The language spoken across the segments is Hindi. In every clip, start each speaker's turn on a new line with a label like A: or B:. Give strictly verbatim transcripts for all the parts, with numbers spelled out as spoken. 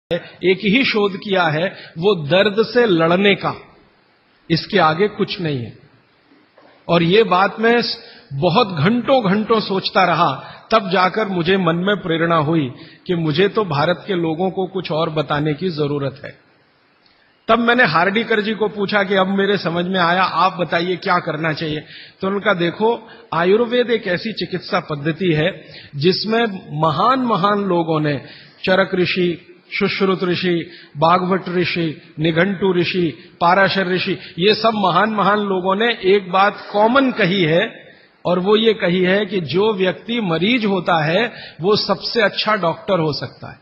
A: एक ही शोध किया है, वो दर्द से लड़ने का, इसके आगे कुछ नहीं है। और ये बात मैं बहुत घंटों घंटों सोचता रहा, तब जाकर मुझे मन में प्रेरणा हुई कि मुझे तो भारत के लोगों को कुछ और बताने की जरूरत है। तब मैंने हार्डीकर जी को पूछा कि अब मेरे समझ में आया, आप बताइए क्या करना चाहिए। तो उनका देखो, आयुर्वेद एक ऐसी चिकित्सा पद्धति है जिसमें महान महान लोगों ने, चरक ऋषि, सुश्रुत ऋषि, वाग्भट ऋषि, निघंटु ऋषि, पाराशर ऋषि, ये सब महान महान लोगों ने एक बात कॉमन कही है, और वो ये कही है कि जो व्यक्ति मरीज होता है वो सबसे अच्छा डॉक्टर हो सकता है।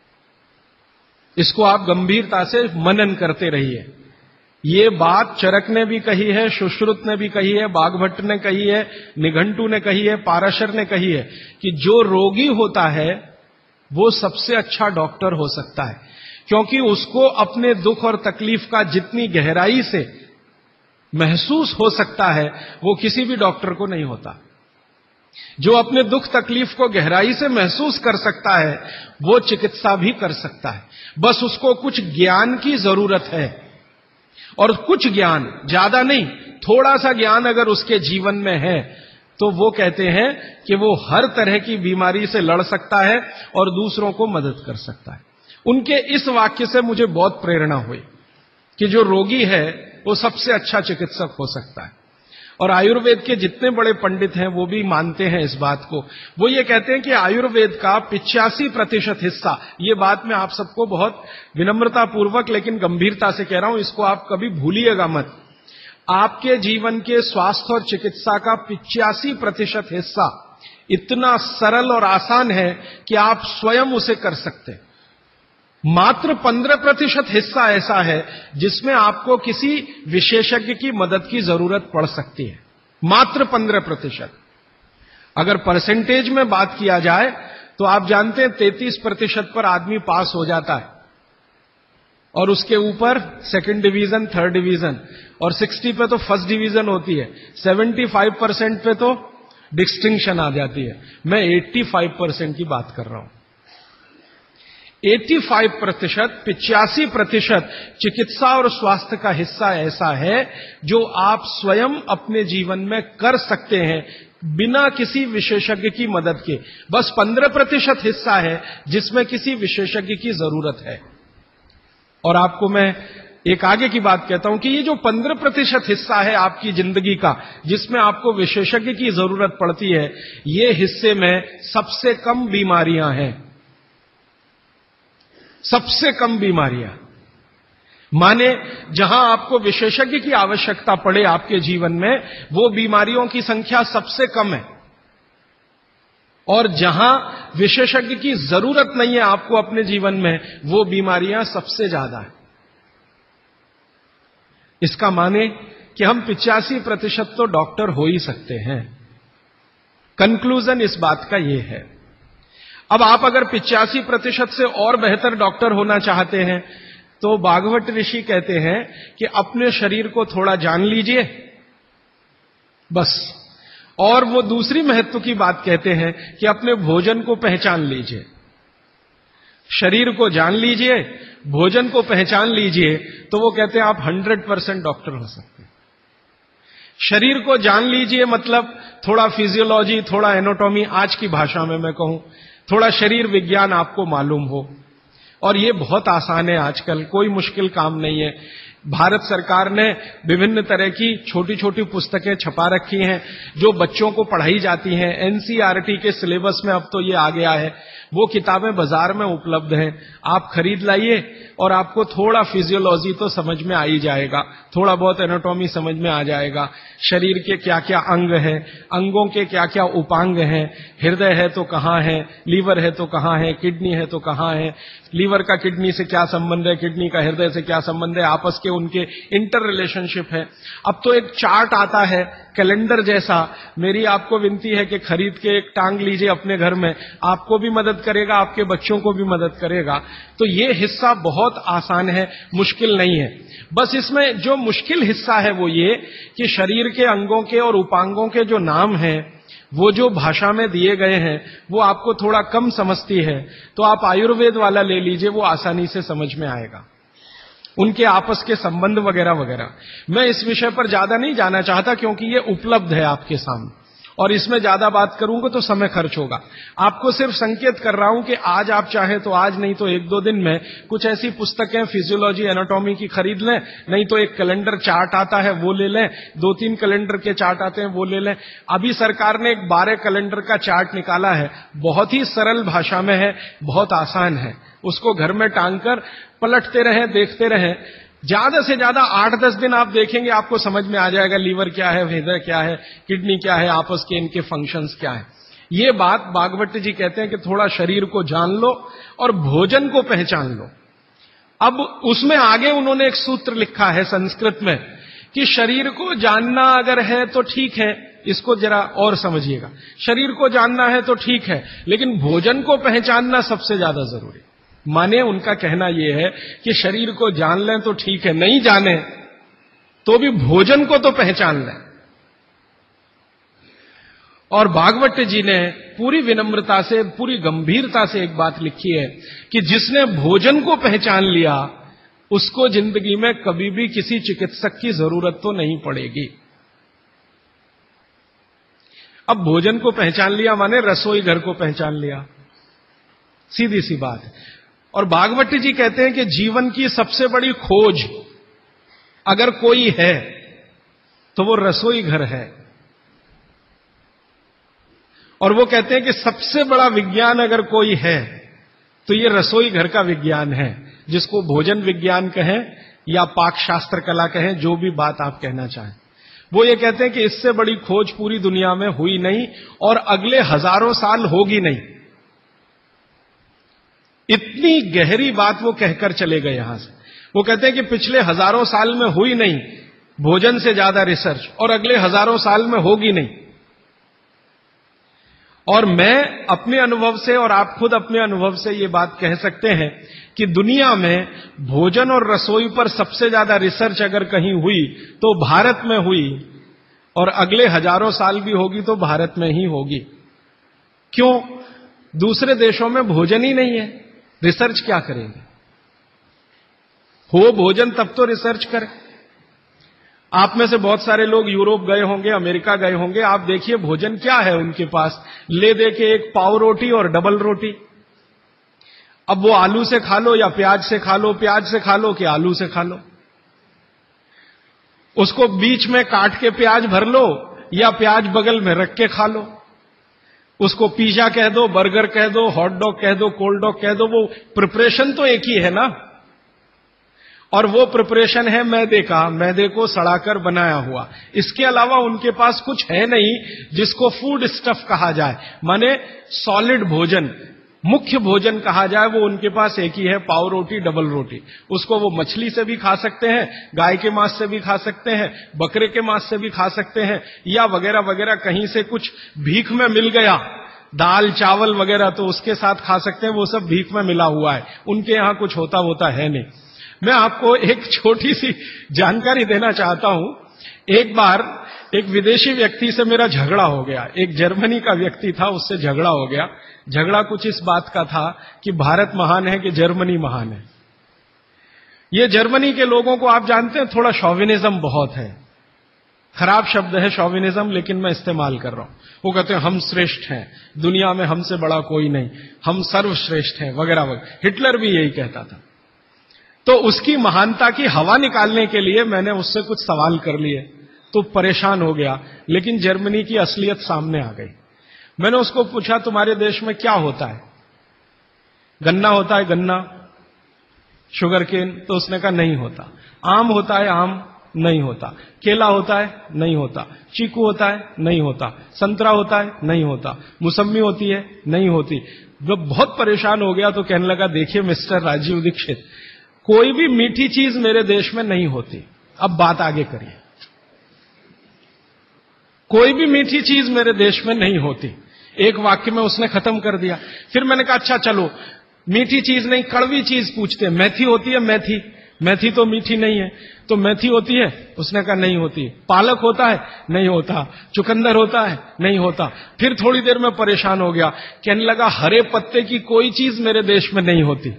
A: इसको आप गंभीरता से मनन करते रहिए। ये बात चरक ने भी कही है, सुश्रुत ने भी कही है, वाग्भट ने कही है, निघंटु ने कही है, पाराशर ने कही है कि जो रोगी होता है वो सबसे अच्छा डॉक्टर हो सकता है, क्योंकि उसको अपने दुख और तकलीफ का जितनी गहराई से महसूस हो सकता है वो किसी भी डॉक्टर को नहीं होता। जो अपने दुख तकलीफ को गहराई से महसूस कर सकता है वो चिकित्सा भी कर सकता है, बस उसको कुछ ज्ञान की जरूरत है। और कुछ ज्ञान, ज्यादा नहीं, थोड़ा सा ज्ञान अगर उसके जीवन में है तो वो कहते हैं कि वो हर तरह की बीमारी से लड़ सकता है और दूसरों को मदद कर सकता है। उनके इस वाक्य से मुझे बहुत प्रेरणा हुई कि जो रोगी है वो सबसे अच्छा चिकित्सक हो सकता है। और आयुर्वेद के जितने बड़े पंडित हैं वो भी मानते हैं इस बात को। वो ये कहते हैं कि आयुर्वेद का पिचासी प्रतिशत हिस्सा, ये बात मैं आप सबको बहुत विनम्रता पूर्वक लेकिन गंभीरता से कह रहा हूं, इसको आप कभी भूलिएगा मत। आपके जीवन के स्वास्थ्य और चिकित्सा का पिचासी प्रतिशत हिस्सा इतना सरल और आसान है कि आप स्वयं उसे कर सकते हैं। मात्र पंद्रह प्रतिशत हिस्सा ऐसा है जिसमें आपको किसी विशेषज्ञ की मदद की जरूरत पड़ सकती है, मात्र पंद्रह प्रतिशत। अगर परसेंटेज में बात किया जाए तो आप जानते हैं तैंतीस प्रतिशत पर आदमी पास हो जाता है, और उसके ऊपर सेकंड डिवीजन, थर्ड डिवीजन, और साठ पे तो फर्स्ट डिवीजन होती है, पचहत्तर परसेंट पे तो डिस्टिंक्शन आ जाती है। मैं पचासी परसेंट की बात कर रहा हूं। पचासी प्रतिशत, पिचासी प्रतिशत चिकित्सा और स्वास्थ्य का हिस्सा ऐसा है जो आप स्वयं अपने जीवन में कर सकते हैं बिना किसी विशेषज्ञ की मदद के। बस पंद्रह प्रतिशत हिस्सा है जिसमें किसी विशेषज्ञ की जरूरत है। और आपको मैं एक आगे की बात कहता हूं कि ये जो पंद्रह प्रतिशत हिस्सा है आपकी जिंदगी का जिसमें आपको विशेषज्ञ की जरूरत पड़ती है, ये हिस्से में सबसे कम बीमारियां हैं, सबसे कम बीमारियां। माने जहां आपको विशेषज्ञ की आवश्यकता पड़े आपके जीवन में, वो बीमारियों की संख्या सबसे कम है, और जहां विशेषज्ञ की जरूरत नहीं है आपको अपने जीवन में, वो बीमारियां सबसे ज्यादा है। इसका माने कि हम पिचासी प्रतिशत तो डॉक्टर हो ही सकते हैं। कंक्लूजन इस बात का यह है। अब आप अगर पिचासी प्रतिशत से और बेहतर डॉक्टर होना चाहते हैं तो वाग्भट ऋषि कहते हैं कि अपने शरीर को थोड़ा जान लीजिए, बस। और वो दूसरी महत्व की बात कहते हैं कि अपने भोजन को पहचान लीजिए। शरीर को जान लीजिए, भोजन को पहचान लीजिए, तो वो कहते हैं आप हंड्रेड परसेंट डॉक्टर हो सकते हैं। शरीर को जान लीजिए मतलब थोड़ा फिजियोलॉजी, थोड़ा एनाटॉमी, आज की भाषा में मैं कहूं थोड़ा शरीर विज्ञान आपको मालूम हो, और ये बहुत आसान है आजकल, कोई मुश्किल काम नहीं है। भारत सरकार ने विभिन्न तरह की छोटी छोटी पुस्तकें छपा रखी हैं जो बच्चों को पढ़ाई जाती हैं। एनसीईआरटी के सिलेबस में अब तो ये आ गया है। वो किताबें बाजार में उपलब्ध हैं, आप खरीद लाइए और आपको थोड़ा फिजियोलॉजी तो समझ में आ ही जाएगा, थोड़ा बहुत एनाटॉमी समझ में आ जाएगा। शरीर के क्या क्या अंग हैं, अंगों के क्या क्या उपांग हैं, हृदय है तो कहाँ है, लीवर है तो कहाँ है, किडनी है तो कहाँ है, लीवर का किडनी से क्या संबंध है, किडनी का हृदय से क्या संबंध है, आपस के उनके इंटर रिलेशनशिप है। अब तो एक चार्ट आता है कैलेंडर जैसा, मेरी आपको विनती है कि खरीद के एक टांग लीजिए अपने घर में, आपको भी मदद करेगा, आपके बच्चों को भी मदद करेगा। तो ये हिस्सा बहुत आसान है, मुश्किल नहीं है। बस इसमें जो मुश्किल हिस्सा है वो ये कि शरीर के अंगों के और उपांगों के जो नाम हैं वो जो भाषा में दिए गए हैं वो आपको थोड़ा कम समझती है, तो आप आयुर्वेद वाला ले लीजिए, वो आसानी से समझ में आएगा, उनके आपस के संबंध वगैरह वगैरह। मैं इस विषय पर ज्यादा नहीं जाना चाहता क्योंकि ये उपलब्ध है आपके सामने, और इसमें ज्यादा बात करूंगा तो समय खर्च होगा। आपको सिर्फ संकेत कर रहा हूं कि आज आप चाहें तो आज, नहीं तो एक दो दिन में कुछ ऐसी पुस्तकें फिजियोलॉजी एनाटॉमी की खरीद लें, नहीं तो एक कैलेंडर चार्ट आता है वो ले लें, दो तीन कैलेंडर के चार्ट आते हैं वो ले लें। अभी सरकार ने एक बारह कैलेंडर का चार्ट निकाला है, बहुत ही सरल भाषा में है, बहुत आसान है, उसको घर में टांग कर पलटते रहें, देखते रहें। ज्यादा से ज्यादा आठ दस दिन आप देखेंगे, आपको समझ में आ जाएगा लीवर क्या है, हृदय क्या है, किडनी क्या है, आपस के इनके फंक्शंस क्या है। ये बात भागवत जी कहते हैं कि थोड़ा शरीर को जान लो और भोजन को पहचान लो। अब उसमें आगे उन्होंने एक सूत्र लिखा है संस्कृत में कि शरीर को जानना अगर है तो ठीक है, इसको जरा और समझिएगा, शरीर को जानना है तो ठीक है, लेकिन भोजन को पहचानना सबसे ज्यादा जरूरी। माने उनका कहना यह है कि शरीर को जान लें तो ठीक है, नहीं जाने तो भी भोजन को तो पहचान लें। और भागवत जी ने पूरी विनम्रता से, पूरी गंभीरता से एक बात लिखी है कि जिसने भोजन को पहचान लिया उसको जिंदगी में कभी भी किसी चिकित्सक की जरूरत तो नहीं पड़ेगी। अब भोजन को पहचान लिया माने रसोई घर को पहचान लिया, सीधी सी बात है। और भागवत जी कहते हैं कि जीवन की सबसे बड़ी खोज अगर कोई है तो वो रसोई घर है। और वो कहते हैं कि सबसे बड़ा विज्ञान अगर कोई है तो ये रसोई घर का विज्ञान है, जिसको भोजन विज्ञान कहें या पाक शास्त्र कला कहें, जो भी बात आप कहना चाहें। वो ये कहते हैं कि इससे बड़ी खोज पूरी दुनिया में हुई नहीं और अगले हजारों साल होगी नहीं। इतनी गहरी बात वो कहकर चले गए यहां से। वो कहते हैं कि पिछले हजारों साल में हुई नहीं भोजन से ज्यादा रिसर्च, और अगले हजारों साल में होगी नहीं। और मैं अपने अनुभव से और आप खुद अपने अनुभव से ये बात कह सकते हैं कि दुनिया में भोजन और रसोई पर सबसे ज्यादा रिसर्च अगर कहीं हुई तो भारत में हुई, और अगले हजारों साल भी होगी तो भारत में ही होगी। क्यों? दूसरे देशों में भोजन ही नहीं है, रिसर्च क्या करेंगे? हो भोजन तब तो रिसर्च करें। आप में से बहुत सारे लोग यूरोप गए होंगे, अमेरिका गए होंगे, आप देखिए भोजन क्या है उनके पास, ले दे के एक पाव रोटी और डबल रोटी। अब वो आलू से खा लो या प्याज से खा लो, प्याज से खा लो कि आलू से खा लो, उसको बीच में काट के प्याज भर लो या प्याज बगल में रख के खा लो, उसको पिज्जा कह दो, बर्गर कह दो, हॉट डॉग कह दो, कोल्ड डॉग कह दो, वो प्रिपरेशन तो एक ही है ना। और वो प्रिपरेशन है मैदे का, मैदे को सड़ाकर बनाया हुआ। इसके अलावा उनके पास कुछ है नहीं जिसको फूड स्टफ कहा जाए, माने सॉलिड भोजन, मुख्य भोजन कहा जाए, वो उनके पास एक ही है, पाव रोटी डबल रोटी। उसको वो मछली से भी खा सकते हैं, गाय के मांस से भी खा सकते हैं, बकरे के मांस से भी खा सकते हैं, या वगैरह वगैरह कहीं से कुछ भीख में मिल गया, दाल चावल वगैरह, तो उसके साथ खा सकते हैं, वो सब भीख में मिला हुआ है, उनके यहां कुछ होता होता है नहीं। मैं आपको एक छोटी सी जानकारी देना चाहता हूं। एक बार एक विदेशी व्यक्ति से मेरा झगड़ा हो गया, एक जर्मनी का व्यक्ति था, उससे झगड़ा हो गया। झगड़ा कुछ इस बात का था कि भारत महान है कि जर्मनी महान है। ये जर्मनी के लोगों को आप जानते हैं थोड़ा शॉविनिज्म बहुत है, खराब शब्द है शॉविनिज्म, लेकिन मैं इस्तेमाल कर रहा हूं। वो कहते हैं हम श्रेष्ठ हैं, दुनिया में हमसे बड़ा कोई नहीं, हम सर्वश्रेष्ठ हैं वगैरह वगैरह। हिटलर भी यही कहता था। तो उसकी महानता की हवा निकालने के लिए मैंने उससे कुछ सवाल कर लिए, तो परेशान हो गया, लेकिन जर्मनी की असलियत सामने आ गई। मैंने उसको पूछा तुम्हारे देश में क्या होता है? गन्ना होता है, गन्ना, शुगर केन? तो उसने कहा नहीं होता। आम होता है? आम नहीं होता। केला होता है? नहीं होता। चीकू होता है? नहीं होता। संतरा होता है? नहीं होता। मौसम्मी होती है? नहीं होती। जब बहुत परेशान हो गया तो कहने लगा देखिए मिस्टर राजीव दीक्षित, कोई भी मीठी चीज मेरे देश में नहीं होती। अब बात आगे करिए। कोई भी मीठी चीज मेरे देश में नहीं होती। एक वाक्य में उसने खत्म कर दिया। फिर मैंने कहा अच्छा चलो मीठी चीज नहीं, कड़वी चीज पूछते हैं। मेथी होती है? मेथी? मेथी तो मीठी नहीं है, तो मेथी होती है? उसने कहा नहीं होती। पालक होता है? नहीं होता। चुकंदर होता है? नहीं होता। फिर थोड़ी देर में परेशान हो गया, कहने लगा हरे पत्ते की कोई चीज मेरे देश में नहीं होती।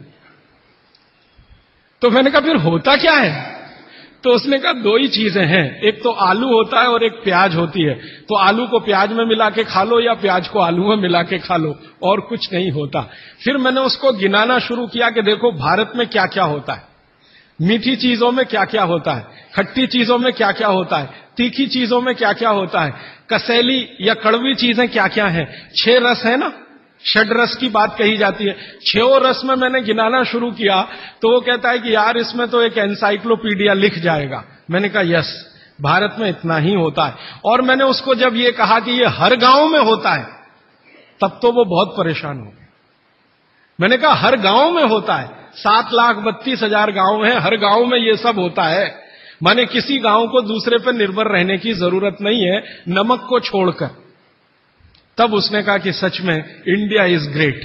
A: तो मैंने कहा फिर होता क्या है? तो उसने कहा दो ही चीजें हैं, एक तो आलू होता है और एक प्याज होती है। तो आलू को प्याज में मिला के खा लो या प्याज को आलू में मिला के खा लो, और कुछ नहीं होता। फिर मैंने उसको गिनाना शुरू किया कि देखो भारत में क्या क्या होता है, मीठी चीजों में क्या क्या होता है, खट्टी चीजों में क्या क्या होता है, तीखी चीजों में क्या क्या होता है, कसैली या कड़वी चीजें क्या क्या हैं। छह रस है ना, षड रस की बात कही जाती है। छह रस में मैंने गिनाना शुरू किया तो वो कहता है कि यार इसमें तो एक एनसाइक्लोपीडिया लिख जाएगा। मैंने कहा यस, भारत में इतना ही होता है। और मैंने उसको जब ये कहा कि ये हर गांव में होता है, तब तो वो बहुत परेशान हो गया। मैंने कहा हर गांव में होता है, सात लाख बत्तीस हजार गांव हैं, हर गांव में ये सब होता है। माने किसी गांव को दूसरे पर निर्भर रहने की जरूरत नहीं है, नमक को छोड़कर। तब उसने कहा कि सच में इंडिया इज ग्रेट।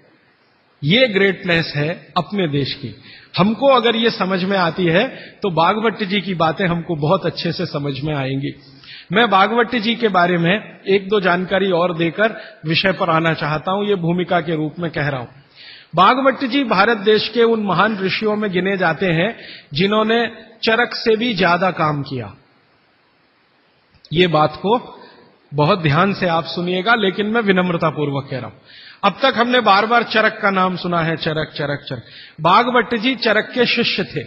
A: ये ग्रेटनेस है अपने देश की। हमको अगर ये समझ में आती है तो भागवत जी की बातें हमको बहुत अच्छे से समझ में आएंगी। मैं भागवत जी के बारे में एक दो जानकारी और देकर विषय पर आना चाहता हूं, ये भूमिका के रूप में कह रहा हूं। भागवत जी भारत देश के उन महान ऋषियों में गिने जाते हैं जिन्होंने चरक से भी ज्यादा काम किया। ये बात को बहुत ध्यान से आप सुनिएगा, लेकिन मैं विनम्रता पूर्वक कह रहा हूं। अब तक हमने बार बार चरक का नाम सुना है, चरक चरक चरक। भागवत जी चरक के शिष्य थे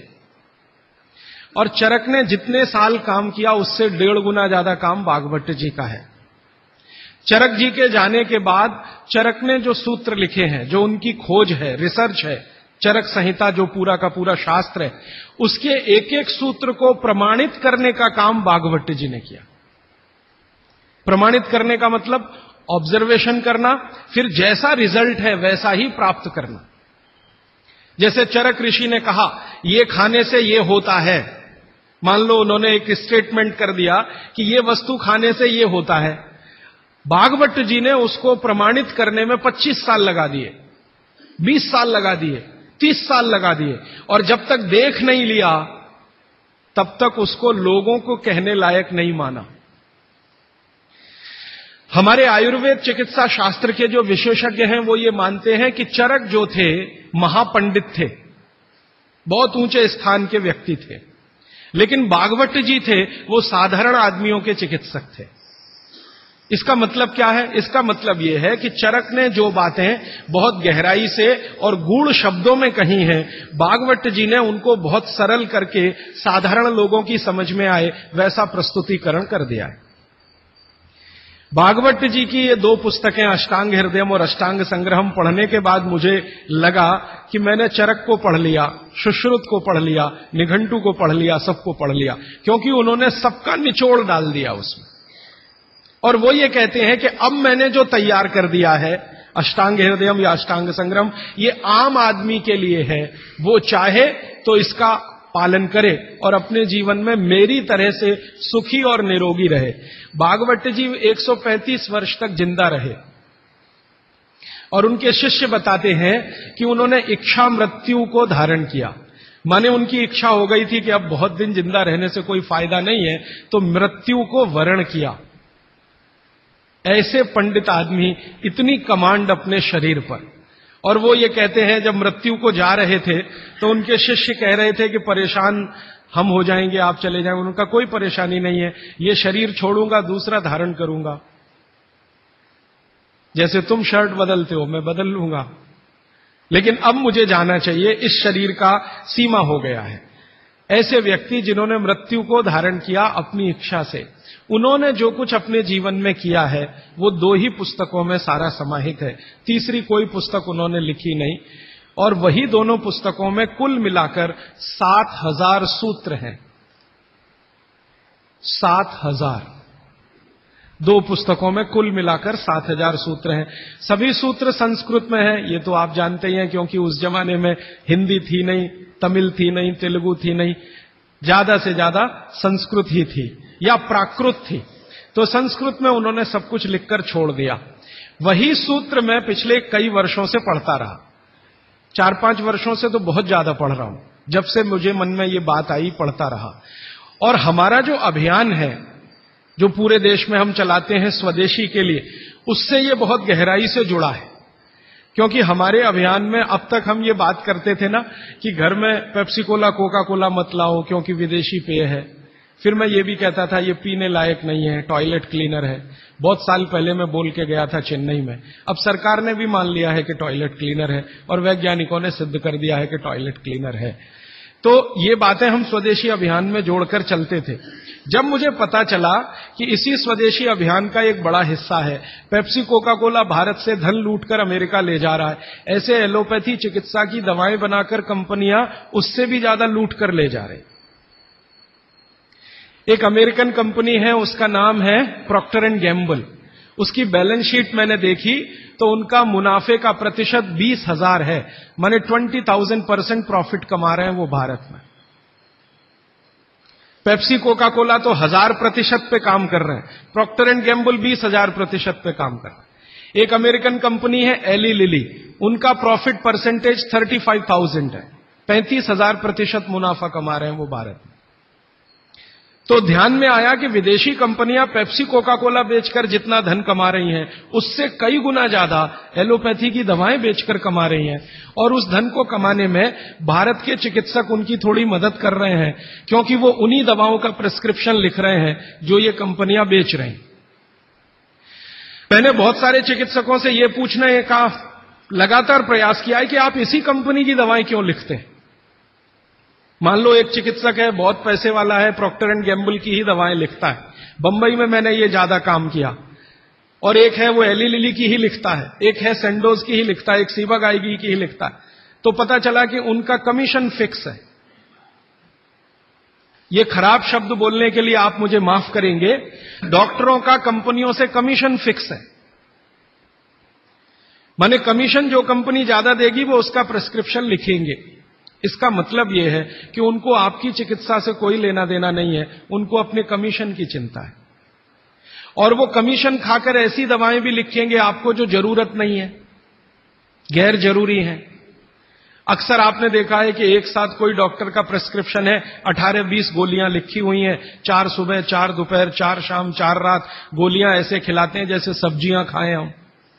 A: और चरक ने जितने साल काम किया उससे डेढ़ गुना ज्यादा काम भागवत जी का है। चरक जी के जाने के बाद चरक ने जो सूत्र लिखे हैं, जो उनकी खोज है, रिसर्च है, चरक संहिता जो पूरा का पूरा शास्त्र है, उसके एक एक सूत्र को प्रमाणित करने का काम भागवत जी ने किया। प्रमाणित करने का मतलब ऑब्जर्वेशन करना, फिर जैसा रिजल्ट है वैसा ही प्राप्त करना। जैसे चरक ऋषि ने कहा ये खाने से ये होता है, मान लो उन्होंने एक स्टेटमेंट कर दिया कि ये वस्तु खाने से ये होता है। भागवत जी ने उसको प्रमाणित करने में पच्चीस साल लगा दिए, बीस साल लगा दिए, तीस साल लगा दिए, और जब तक देख नहीं लिया तब तक उसको लोगों को कहने लायक नहीं माना। हमारे आयुर्वेद चिकित्सा शास्त्र के जो विशेषज्ञ हैं वो ये मानते हैं कि चरक जो थे महापंडित थे, बहुत ऊंचे स्थान के व्यक्ति थे, लेकिन भागवत जी थे वो साधारण आदमियों के चिकित्सक थे। इसका मतलब क्या है? इसका मतलब यह है कि चरक ने जो बातें बहुत गहराई से और गूढ़ शब्दों में कही हैं, भागवत जी ने उनको बहुत सरल करके साधारण लोगों की समझ में आए वैसा प्रस्तुतिकरण कर दिया है। भागवत जी की ये दो पुस्तकें अष्टांग हृदयम और अष्टांग संग्रहम पढ़ने के बाद मुझे लगा कि मैंने चरक को पढ़ लिया, सुश्रुत को पढ़ लिया, निघंटु को पढ़ लिया, सबको पढ़ लिया, क्योंकि उन्होंने सबका निचोड़ डाल दिया उसमें। और वो ये कहते हैं कि अब मैंने जो तैयार कर दिया है अष्टांग हृदयम या अष्टांग संग्रहम, ये आम आदमी के लिए है। वो चाहे तो इसका पालन करे और अपने जीवन में मेरी तरह से सुखी और निरोगी रहे। भागवत जी एक सौ पैंतीस वर्ष तक जिंदा रहे और उनके शिष्य बताते हैं कि उन्होंने इच्छा मृत्यु को धारण किया। माने उनकी इच्छा हो गई थी कि अब बहुत दिन जिंदा रहने से कोई फायदा नहीं है, तो मृत्यु को वरण किया। ऐसे पंडित आदमी, इतनी कमांड अपने शरीर पर। और वो ये कहते हैं जब मृत्यु को जा रहे थे तो उनके शिष्य कह रहे थे कि परेशान हम हो जाएंगे, आप चले जाएंगे। उनका कोई परेशानी नहीं है, ये शरीर छोड़ूंगा दूसरा धारण करूंगा, जैसे तुम शर्ट बदलते हो मैं बदल लूंगा, लेकिन अब मुझे जाना चाहिए, इस शरीर का सीमा हो गया है। ऐसे व्यक्ति जिन्होंने मृत्यु को धारण किया अपनी इच्छा से, उन्होंने जो कुछ अपने जीवन में किया है वो दो ही पुस्तकों में सारा समाहित है, तीसरी कोई पुस्तक उन्होंने लिखी नहीं। और वही दोनों पुस्तकों में कुल मिलाकर सात हजार सूत्र हैं। सात हजार दो पुस्तकों में कुल मिलाकर सात हजार सूत्र हैं। सभी सूत्र संस्कृत में हैं, ये तो आप जानते ही हैं, क्योंकि उस जमाने में हिंदी थी नहीं, तमिल थी नहीं, तेलुगु थी नहीं, ज्यादा से ज्यादा संस्कृत ही थी या प्राकृत थी। तो संस्कृत में उन्होंने सब कुछ लिखकर छोड़ दिया। वही सूत्र मैं पिछले कई वर्षों से पढ़ता रहा, चार पांच वर्षों से तो बहुत ज्यादा पढ़ रहा हूं। जब से मुझे मन में ये बात आई, पढ़ता रहा। और हमारा जो अभियान है, जो पूरे देश में हम चलाते हैं स्वदेशी के लिए, उससे ये बहुत गहराई से जुड़ा है। क्योंकि हमारे अभियान में अब तक हम ये बात करते थे ना कि घर में पेप्सी कोला, कोका कोला मत लाओ क्योंकि विदेशी पेय है। फिर मैं ये भी कहता था ये पीने लायक नहीं है, टॉयलेट क्लीनर है। बहुत साल पहले मैं बोल के गया था चेन्नई में। अब सरकार ने भी मान लिया है कि टॉयलेट क्लीनर है और वैज्ञानिकों ने सिद्ध कर दिया है कि टॉयलेट क्लीनर है। तो ये बातें हम स्वदेशी अभियान में जोड़कर चलते थे। जब मुझे पता चला कि इसी स्वदेशी अभियान का एक बड़ा हिस्सा है, पेप्सी कोका कोला भारत से धन लूटकर अमेरिका ले जा रहा है, ऐसे एलोपैथी चिकित्सा की दवाएं बनाकर कंपनियां उससे भी ज्यादा लूट कर ले जा रही। एक अमेरिकन कंपनी है, उसका नाम है प्रॉक्टर एंड गैम्बल। उसकी बैलेंस शीट मैंने देखी तो उनका मुनाफे का प्रतिशत बीस हजार है, माने ट्वेंटी थाउजेंड परसेंट प्रॉफिट कमा रहे हैं वो भारत में। पेप्सी कोका कोला तो हजार प्रतिशत पे काम कर रहे हैं, प्रॉक्टर एंड गैम्बल बीस हजार प्रतिशत पे काम कर रहे हैं। एक अमेरिकन कंपनी है एली लिली, उनका profit percentage thirty five thousand है, पैंतीस हजार प्रतिशत मुनाफा कमा रहे हैं वो भारत में। तो ध्यान में आया कि विदेशी कंपनियां पेप्सी कोका कोला बेचकर जितना धन कमा रही हैं, उससे कई गुना ज्यादा एलोपैथी की दवाएं बेचकर कमा रही हैं। और उस धन को कमाने में भारत के चिकित्सक उनकी थोड़ी मदद कर रहे हैं, क्योंकि वो उन्हीं दवाओं का प्रिस्क्रिप्शन लिख रहे हैं जो ये कंपनियां बेच रही हैं। मैंने बहुत सारे चिकित्सकों से ये पूछने का लगातार प्रयास किया है कि आप इसी कंपनी की दवाएं क्यों लिखते हैं। मान लो एक चिकित्सक है, बहुत पैसे वाला है, प्रॉक्टर एंड गैम्बल की ही दवाएं लिखता है। बंबई में मैंने ये ज्यादा काम किया। और एक है वो एली लिली की ही लिखता है, एक है सेंडोज की ही लिखता है, एक सीबागाइगी की ही लिखता है। तो पता चला कि उनका कमीशन फिक्स है। ये खराब शब्द बोलने के लिए आप मुझे माफ करेंगे, डॉक्टरों का कंपनियों से कमीशन फिक्स है। माने कमीशन जो कंपनी ज्यादा देगी वो उसका प्रिस्क्रिप्शन लिखेंगे। इसका मतलब यह है कि उनको आपकी चिकित्सा से कोई लेना देना नहीं है, उनको अपने कमीशन की चिंता है। और वो कमीशन खाकर ऐसी दवाएं भी लिखेंगे आपको जो जरूरत नहीं है, गैर जरूरी है। अक्सर आपने देखा है कि एक साथ कोई डॉक्टर का प्रिस्क्रिप्शन है, अठारह बीस गोलियां लिखी हुई हैं, चार सुबह, चार दोपहर, चार शाम, चार रात, गोलियां ऐसे खिलाते हैं जैसे सब्जियां खाएं हम।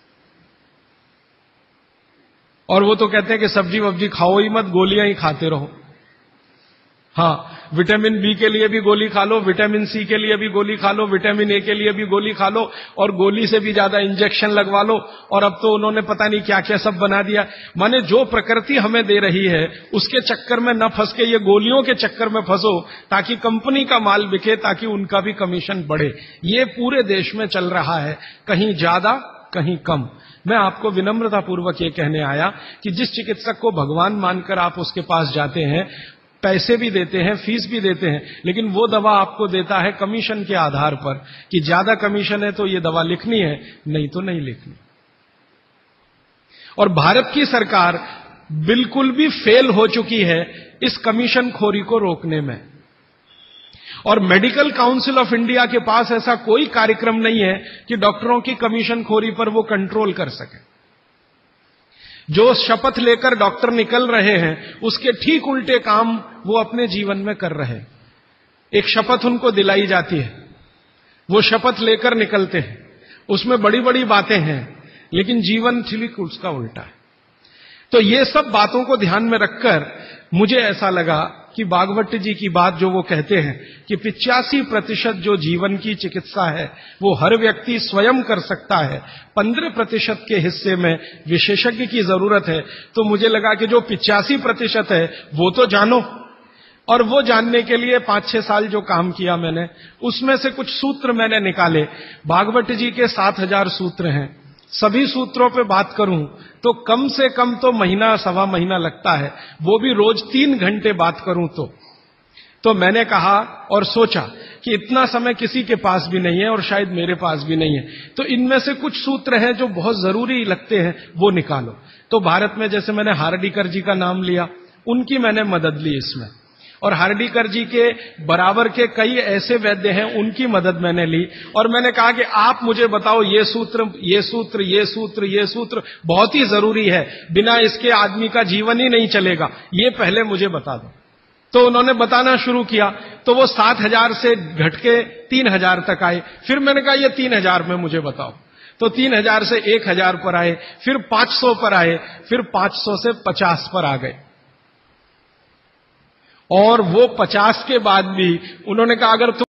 A: और वो तो कहते हैं कि सब्जी वब्जी खाओ ही मत, गोलियां ही खाते रहो। हाँ, विटामिन बी के लिए भी गोली खा लो, विटामिन सी के लिए भी गोली खा लो, विटामिन ए के लिए भी गोली खा लो, और गोली से भी ज्यादा इंजेक्शन लगवा लो। और अब तो उन्होंने पता नहीं क्या क्या सब बना दिया। माने जो प्रकृति हमें दे रही है उसके चक्कर में न फंस के ये गोलियों के चक्कर में फंसो, ताकि कंपनी का माल बिके, ताकि उनका भी कमीशन बढ़े। ये पूरे देश में चल रहा है, कहीं ज्यादा कहीं कम। मैं आपको विनम्रतापूर्वक ये कहने आया कि जिस चिकित्सक को भगवान मानकर आप उसके पास जाते हैं, पैसे भी देते हैं, फीस भी देते हैं, लेकिन वो दवा आपको देता है कमीशन के आधार पर कि ज्यादा कमीशन है तो ये दवा लिखनी है, नहीं तो नहीं लिखनी। और भारत की सरकार बिल्कुल भी फेल हो चुकी है इस कमीशन खोरी को रोकने में। और मेडिकल काउंसिल ऑफ इंडिया के पास ऐसा कोई कार्यक्रम नहीं है कि डॉक्टरों की कमीशन खोरी पर वो कंट्रोल कर सके। जो शपथ लेकर डॉक्टर निकल रहे हैं उसके ठीक उल्टे काम वो अपने जीवन में कर रहे हैं। एक शपथ उनको दिलाई जाती है, वो शपथ लेकर निकलते हैं, उसमें बड़ी बड़ी बातें हैं, लेकिन जीवन ठीक उसका उल्टा है। तो ये सब बातों को ध्यान में रखकर मुझे ऐसा लगा कि भागवत जी की बात जो वो कहते हैं कि पिचासी प्रतिशत जो जीवन की चिकित्सा है वो हर व्यक्ति स्वयं कर सकता है, पंद्रह प्रतिशत के हिस्से में विशेषज्ञ की जरूरत है। तो मुझे लगा कि जो पिचासी प्रतिशत है वो तो जानो। और वो जानने के लिए पांच छह साल जो काम किया मैंने, उसमें से कुछ सूत्र मैंने निकाले। भागवत जी के सात हजार सूत्र हैं, सभी सूत्रों पे बात करूं तो कम से कम तो महीना सवा महीना लगता है, वो भी रोज तीन घंटे बात करूं तो तो मैंने कहा और सोचा कि इतना समय किसी के पास भी नहीं है और शायद मेरे पास भी नहीं है, तो इनमें से कुछ सूत्र हैं जो बहुत जरूरी लगते हैं, वो निकालो। तो भारत में जैसे मैंने हार्डीकर जी का नाम लिया, उनकी मैंने मदद ली इसमें। और हार्डीकर जी के बराबर के कई ऐसे वैद्य हैं, उनकी मदद मैंने ली। और मैंने कहा कि आप मुझे बताओ ये सूत्र ये सूत्र ये सूत्र ये सूत्र बहुत ही जरूरी है, बिना इसके आदमी का जीवन ही नहीं चलेगा, ये पहले मुझे बता दो। तो उन्होंने बताना शुरू किया, तो वो सात हजार से घट के तीन हजार तक आए। फिर मैंने कहा ये तीन हजार में मुझे बताओ, तो तीन हजार से एक हजार पर आए, फिर पांच सौ पर आए, फिर पांच सौ से पचास पर आ गए। और वो पचास के बाद भी उन्होंने कहा अगर तुम